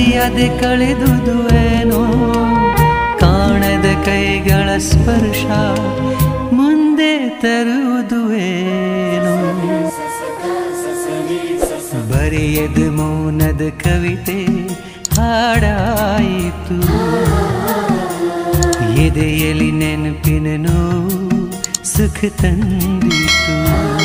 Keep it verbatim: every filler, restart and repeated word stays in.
ಅರಿಯದೆ ಕಳೆದುದು ಏನೋ ಕಾಣದ ಕೈಗಳ ಸ್ಪರ್ಶ ಮುಂದೆ ತರುವುದು ಏನೋ ಬರೆಯದ ಮೌನದ ಕವಿತೆ ಹಾಡಾಯಿತು ಎದೆಯಲ್ಲಿ ನೆನಪಿನ ನೋವು ಸುಖ ತಂದಿತು